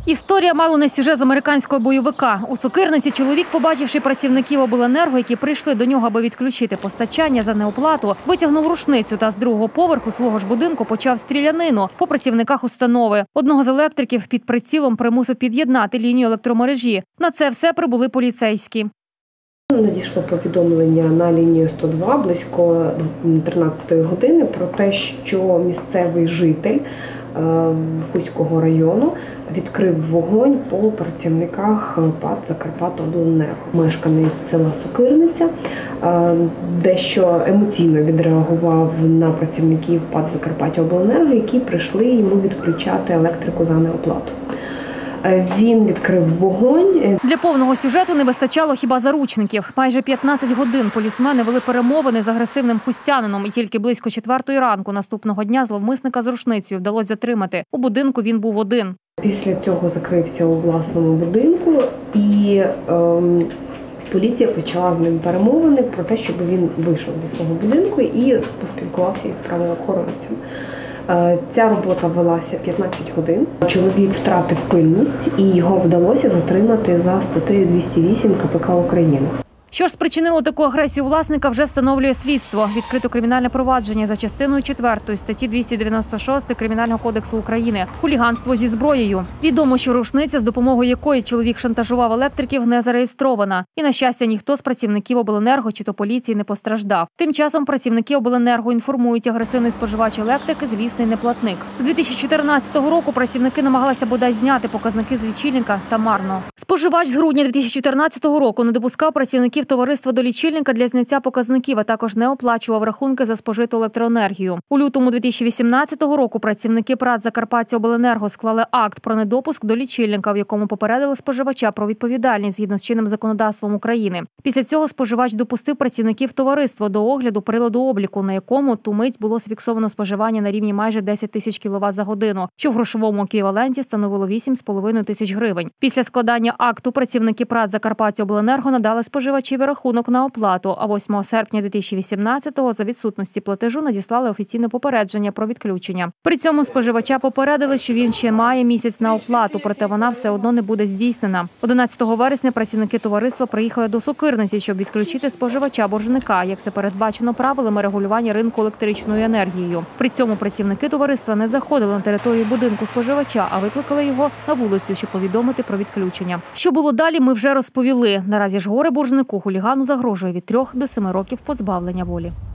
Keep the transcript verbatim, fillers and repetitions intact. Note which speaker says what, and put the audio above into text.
Speaker 1: Історія мало не сюжет з американського бойовика. У Сокирниці чоловік, побачивши працівників обленерго, які прийшли до нього, аби відключити постачання за неоплату, витягнув рушницю та з другого поверху свого ж будинку почав стрілянину по працівниках установи. Одного з електриків під прицілом примусив під'єднати лінію електромережі. На це все прибули поліцейські.
Speaker 2: Надійшло повідомлення на лінію сто два близько тринадцятої години про те, що місцевий житель Хуського району відкрив вогонь по працівниках ПАТ «Закарпаттяобленерго». Мешканець села Сокирниця дещо емоційно відреагував на працівників ПАТ «Закарпаттяобленерго», які прийшли йому відключати електрику за неоплату. Він відкрив вогонь.
Speaker 1: Для повного сюжету не вистачало хіба заручників. Майже п'ятнадцять годин полісмени вели перемовини з агресивним хустянином, і тільки близько четвертої ранку наступного дня зловмисника з рушницею вдалося затримати. У будинку він був один.
Speaker 2: Після цього закрився у власному будинку, і ем, поліція почала з ним перемовини про те, щоб він вийшов зі свого будинку і поспілкувався із правоохоронцем. Ця робота велася п'ятнадцять годин. Чоловік втратив пильність і його вдалося затримати за статтею двісті вісім ка пе ка України.
Speaker 1: Що ж спричинило таку агресію власника, вже встановлює слідство. Відкрито кримінальне провадження за частиною четвертої статті двісті дев'яносто шість Кримінального кодексу України – хуліганство зі зброєю. Відомо, що рушниця, з допомогою якої чоловік шантажував електриків, не зареєстрована. І, на щастя, ніхто з працівників обленерго чи то поліції не постраждав. Тим часом працівники обленерго інформують, агресивний споживач електрики – злісний неплатник. З дві тисячі чотирнадцятого року працівники намагалися бодай зняти показники з лічильника, та марно. Споживач з грудня дві тисячі чотирнадцятого року не допускав працівників товариства до лічильника для зняття показників, а також не оплачував рахунки за спожиту електроенергію. У лютому дві тисячі вісімнадцятого року працівники ПРАТ «Закарпаттяобленерго» склали акт про недопуск до лічильника, в якому попередили споживача про відповідальність згідно з чинним законодавством України. Після цього споживач допустив працівників товариства до огляду приладу обліку, на якому ту мить було зафіксовано споживання на рівні майже десять тисяч кіловат за годину, що в грошовому еквіваленті становило вісім з половиною тисяч гривень. Після складання акту працівники ПРАТ «Закарпаттяобленерго» надали споживачеві рахунок на оплату, а восьмого серпня дві тисячі вісімнадцятого за відсутності платежу надіслали офіційне попередження про відключення. При цьому споживача попередили, що він ще має місяць на оплату, проте вона все одно не буде здійснена. одинадцятого вересня працівники товариства приїхали до Сокирниці, щоб відключити споживача-боржника, як це передбачено правилами регулювання ринку електричною енергією. При цьому працівники товариства не заходили на територію будинку споживача, а викликали його на вулицю, щоб повідомити про відключення. Що було далі, ми вже розповіли. Наразі ж горе боржнику хулігану загрожує від трьох до семи років позбавлення волі.